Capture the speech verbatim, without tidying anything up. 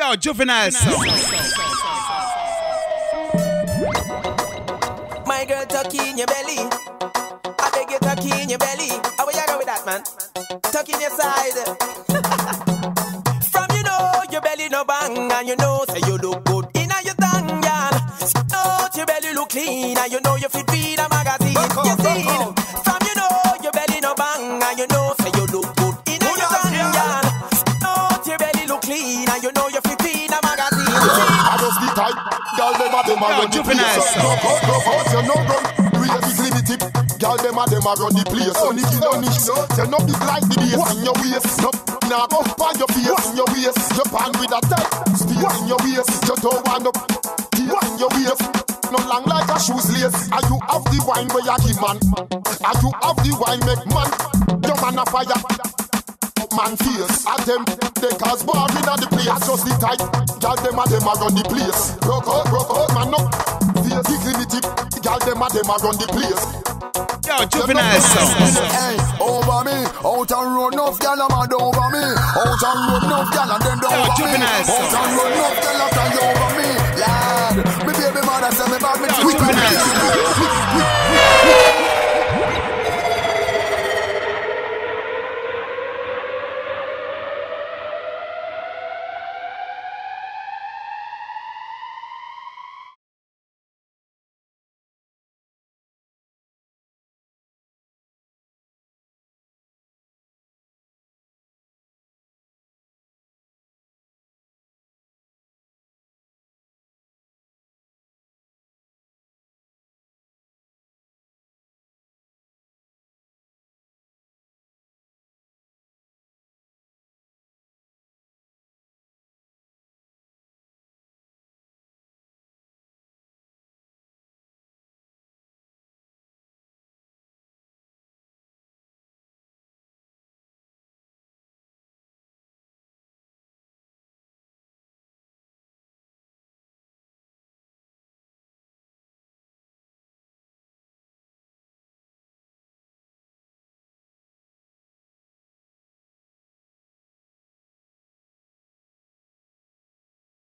Yo, Juvenile. My girl, tuck in your belly. I beg you, tuck in your belly. How you go with that, man? Tuck in your side. From you know your belly no bang, and you know say you look good in your tongue, girl. Know your belly look clean, and you know you fit feed a magazine. You see, from you know your belly no bang, and you know say you look good in your tongue, girl. Know your belly look clean, and you know you fit feed a magazine. I just be tight, girl. Them a them a run the place. Go go go out, you know run. Really limited, girl. Them a them a run the place. Only you don't need, you know big like the bass in your waist. No, now go find your face in your waist. You pan with a tight spear in your waist. You don't want up tears in your waist. No long like a shoes lace. Are you have the wine where you give man? Are you have the wine make man? Your man a fire. Man fears at them, they cause bar in the place. Just the tight, girl them a them a run the place. Broke out, broke out, man up. Fears the limited, girl them a them a run the place. Yo, Juvenile sound. Hey, over me, out and run off, girl a mad over me. Out and run off, girl and then down over me. Out and run off, girl after you over me. Lad, me baby mother say me bad, me Juvenile.